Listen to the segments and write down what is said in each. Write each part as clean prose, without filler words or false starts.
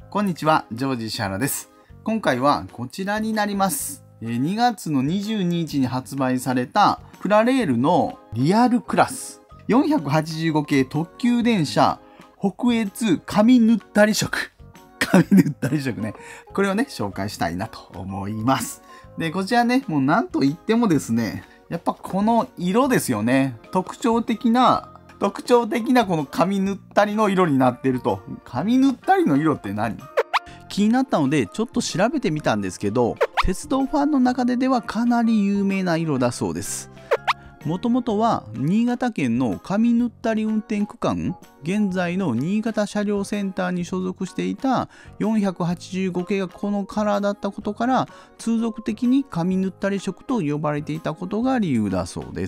こんにちは、ジョージ石原です。今回はこちらになります。2月の22日に発売されたプラレールのリアルクラス485系特急電車北越紙塗ったり色。紙塗ったり色ね。これをね、紹介したいなと思います。で、こちらね、もうなんといってもですね、やっぱこの色ですよね。特徴的なこの紙塗ったりの色になってると。紙塗ったりの色って何？気になったのでちょっと調べてみたんですけど、鉄道ファンの中ではかなり有名な色だそうです。もともとは新潟県の紙塗ったり運転区間、現在の新潟車両センターに所属していた485系がこのカラーだったことから、通俗的に紙塗ったり色と呼ばれていたことが理由だそうです。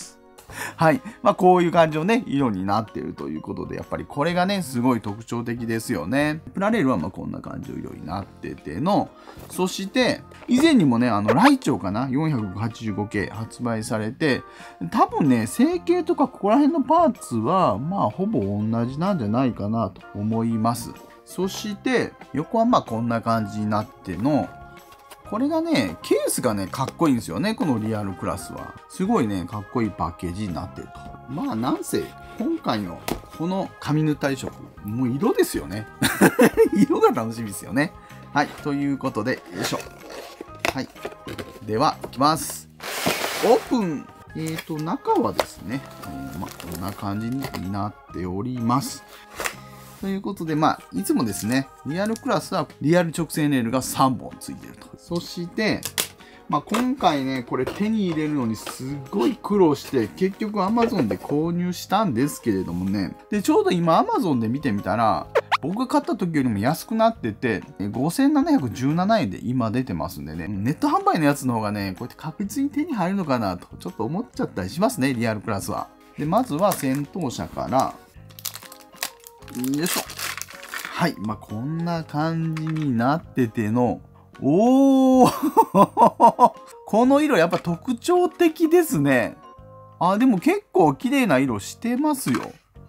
はい。こういう感じのね、色になっているということで、やっぱりこれがね、すごい特徴的ですよね。プラレールはこんな感じの色になってての、そして、以前にもね、ライチョウかな ?485 系発売されて、多分ね、成形とかここら辺のパーツは、ほぼ同じなんじゃないかなと思います。そして、横はこんな感じになっての、これがね、ケースがね、かっこいいんですよね。このリアルクラスは。すごいね、かっこいいパッケージになってると。なんせ、今回のこの紙塗ったり色、もう色ですよね。色が楽しみですよね。はい。ということで、よいしょ。はい。では、いきます。オープン。中はですね、こんな感じになっております。ということで、いつもですね、リアルクラスはリアル直線レールが3本ついてると。そして、今回ね、これ手に入れるのにすごい苦労して、結局 Amazon で購入したんですけれどもね。で、ちょうど今 Amazon で見てみたら、僕が買った時よりも安くなってて、5717円で今出てますんでね、ネット販売のやつの方がね、こうやって確実に手に入るのかなと、ちょっと思っちゃったりしますね、リアルクラスは。で、まずは先頭車から、よいしょ。はい。こんな感じになってての、おーこの色やっぱ特徴的ですね。でも結構綺麗な色してますよ。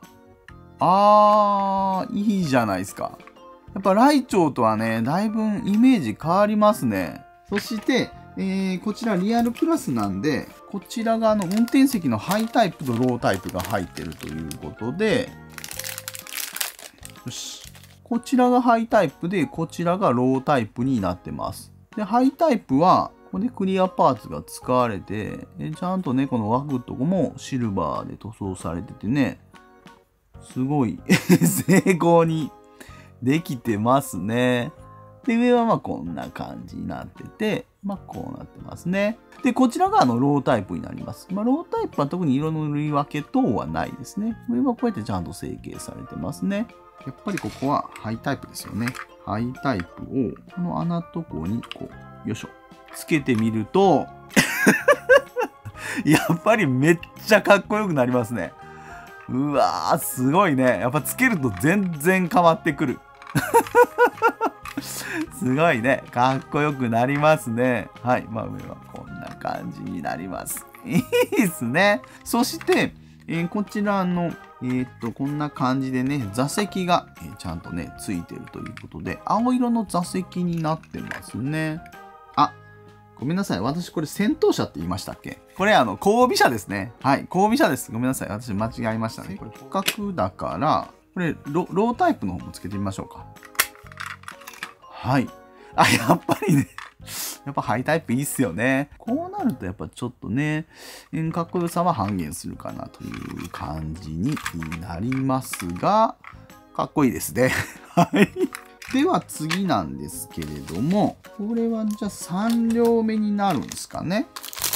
いいじゃないですか。やっぱライチョウとはね、だいぶイメージ変わりますね。そして、こちらリアルクラスなんで、こちらが運転席のハイタイプとロータイプが入ってるということで、よし。こちらがハイタイプで、こちらがロータイプになってます。で、ハイタイプは、ここでクリアパーツが使われて、ちゃんとね、この枠とかもシルバーで塗装されててね、すごい精巧にできてますね。で、上はこんな感じになってて、こうなってますね。で、こちらがロータイプになります。ロータイプは特に色の塗り分け等はないですね。上はこうやってちゃんと成形されてますね。やっぱりここはハイタイプですよね。ハイタイプをこの穴とこにこう、よいしょ。つけてみると、やっぱりめっちゃかっこよくなりますね。うわー、すごいね。やっぱつけると全然変わってくる。すごいね。かっこよくなりますね。はい。上はこんな感じになります。いいですね。そして、こちらの、こんな感じでね、座席が、ちゃんとね、ついてるということで、青色の座席になってますね。ごめんなさい。私これ先頭車って言いましたっけ？これ後尾車ですね。はい。後尾車です。ごめんなさい。私間違えましたね。これ、規格だから、これロータイプの方もつけてみましょうか。はい。やっぱりね。やっぱハイタイプいいっすよね。こうなるとやっぱちょっとね、かっこよさは半減するかなという感じになりますが、かっこいいですね。はい。では次なんですけれども、これはじゃあ3両目になるんですかね。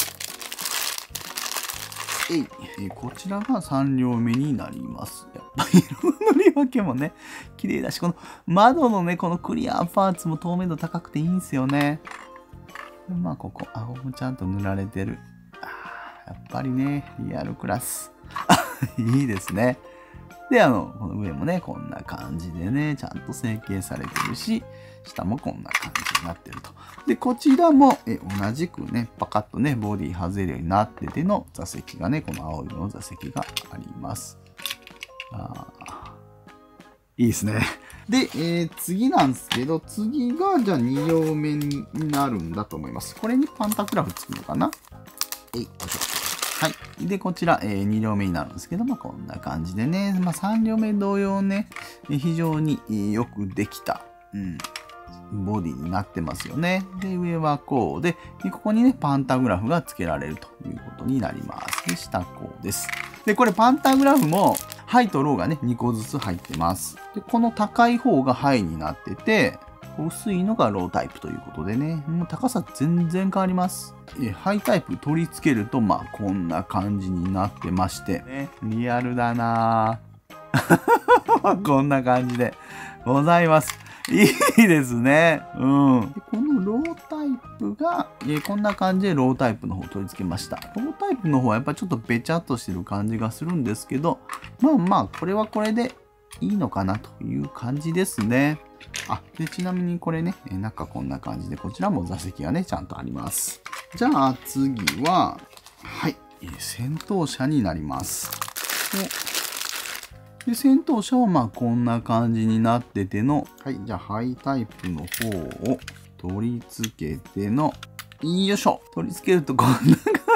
こちらが3両目になります。やっぱり色の塗り分けもね、綺麗だし、この窓のね、このクリアパーツも透明度高くていいんですよね。ここ、青もちゃんと塗られてる。やっぱりね、リアルクラス。いいですね。で、この上もね、こんな感じでね、ちゃんと成形されてるし、下もこんな感じになってると。で、こちらも、同じくね、パカッとね、ボディ外れるようになってての座席がね、この青色の座席があります。いいですね。 で、次なんですけど、次がじゃあ2両目になるんだと思います。これにパンタグラフつくのかな？はい。で、こちら、2両目になるんですけども、こんな感じでね、3両目同様ね、非常によくできた、ボディになってますよね。で、上はこうで、ここにね、パンタグラフが付けられるということになります。で、下こうです。で、これパンタグラフも、ハイとローがね、2個ずつ入ってます。で、この高い方がハイになってて、薄いのがロータイプということでね、もう高さ全然変わります。ハイタイプ取り付けると、こんな感じになってまして、ね、リアルだなぁ。こんな感じでございます。いいですね。でこのロータイプが、こんな感じでロータイプの方を取り付けました。ロータイプの方はやっぱりちょっとべちゃっとしてる感じがするんですけど、これはこれでいいのかなという感じですね。で、ちなみにこれね、中こんな感じで、こちらも座席がね、ちゃんとあります。じゃあ次は、はい、戦闘車になります。で、戦闘車はこんな感じになってての、はい、じゃあハイタイプの方を取り付けての、よいしょ、取り付けるとこんな感じ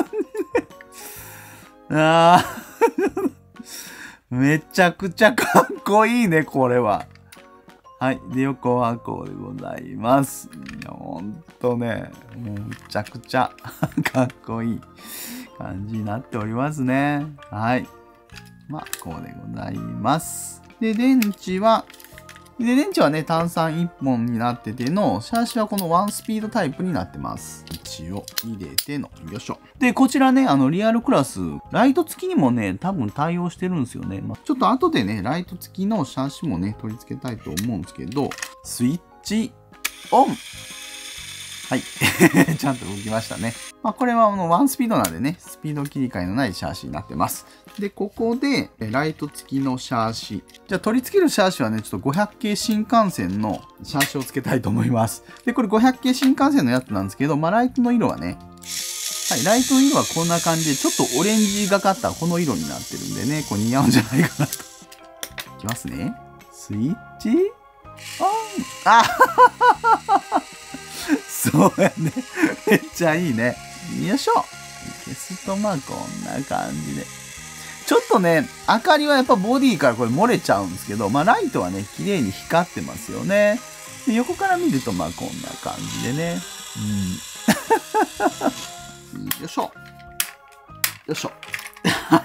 で、めちゃくちゃかっこいいね、これは。はい。で、横はこうでございます。ほんとね、もうむちゃくちゃかっこいい感じになっておりますね。はい。こうでございます。で、電池はね、単31本になってての、シャーシはこのワンスピードタイプになってます。一応入れての、よいしょ。で、こちらね、リアルクラス、ライト付きにもね、多分対応してるんですよね。ちょっと後でね、ライト付きのシャーシもね、取り付けたいと思うんですけど、スイッチオン。はい。ちゃんと動きましたね。これはワンスピードなんでね、スピード切り替えのないシャーシになってます。で、ここで、ライト付きのシャーシ。じゃあ、取り付けるシャーシはね、ちょっと500系新幹線のシャーシを付けたいと思います。で、これ500系新幹線のやつなんですけど、ライトの色はね、はい、ライトの色はこんな感じで、ちょっとオレンジがかったこの色になってるんでね、これ似合うんじゃないかなと。いきますね。スイッチオン。そうやね。めっちゃいいね。よいしょ。消すとこんな感じで。ちょっとね、明かりはやっぱボディからこれ漏れちゃうんですけど、ライトはね、綺麗に光ってますよね。で、横から見るとこんな感じでね。よいしょ。よいしょ。はい。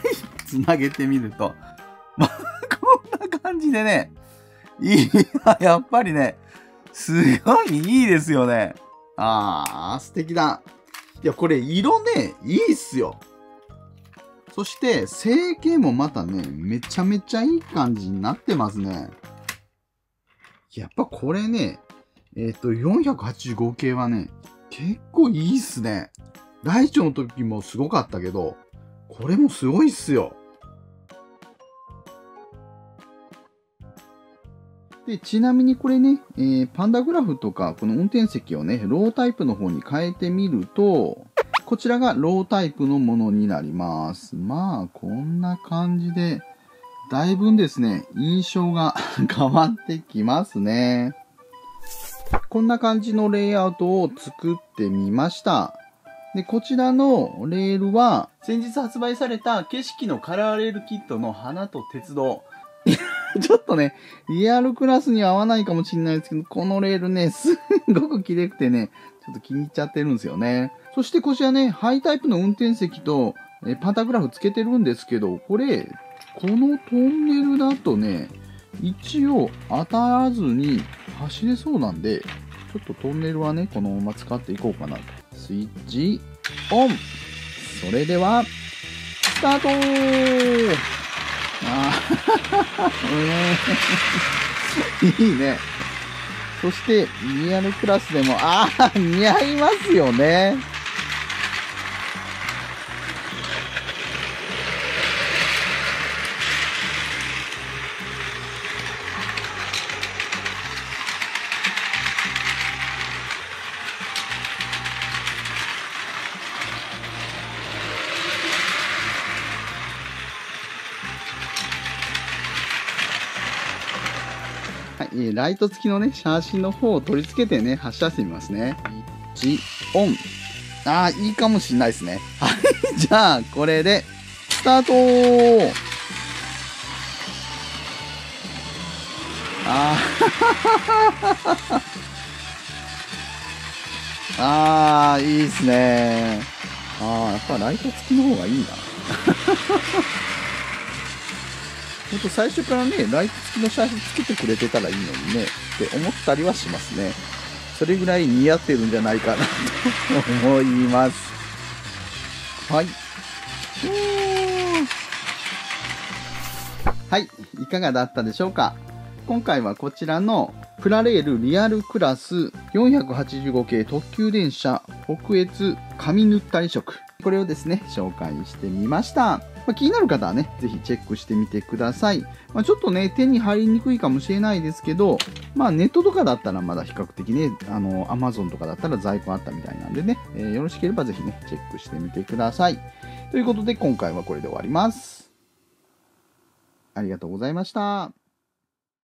つなげてみると、こんな感じでね。やっぱりね、すごいいいですよね。素敵だ。いや、これ色ね、いいっすよ。そして、成形もまたね、めちゃめちゃいい感じになってますね。やっぱこれね、485系はね、結構いいっすね。ライチョの時もすごかったけど、これもすごいっすよ。で、ちなみにこれね、パンダグラフとか、この運転席をね、ロータイプの方に変えてみると、こちらがロータイプのものになります。こんな感じで、だいぶですね、印象が変わってきますね。こんな感じのレイアウトを作ってみました。で、こちらのレールは、先日発売された景色のカラーレールキットの花と鉄道。ちょっとね、リアルクラスには合わないかもしれないですけど、このレールね、すごく綺麗くてね、ちょっと気に入っちゃってるんですよね。そしてこちらね、ハイタイプの運転席とパンタグラフつけてるんですけど、これ、このトンネルだとね、一応当たらずに走れそうなんで、ちょっとトンネルはね、このまま使っていこうかなと。スイッチオン。それでは、スタートー。いいね。そして、リアルクラスでも、似合いますよね。 ライト付きのね、写真の方を取り付けてね、発射してみますね。1、オン。いいかもしれないですね。はい、じゃあ、これで、スタートー。いいですね。やっぱライト付きの方がいいな。ほんと最初からね、ライト付きの写真つけてくれてたらいいのにね、って思ったりはしますね。それぐらい似合ってるんじゃないかなと思います。はい。はい、いかがだったでしょうか。今回はこちらのプラレールリアルクラス485系特急電車北越紙塗ったり色。これをですね、紹介してみました。気になる方はね、ぜひチェックしてみてください。ちょっとね、手に入りにくいかもしれないですけど、ネットとかだったらまだ比較的ね、Amazon とかだったら在庫あったみたいなんでね、よろしければぜひね、チェックしてみてください。ということで、今回はこれで終わります。ありがとうございました。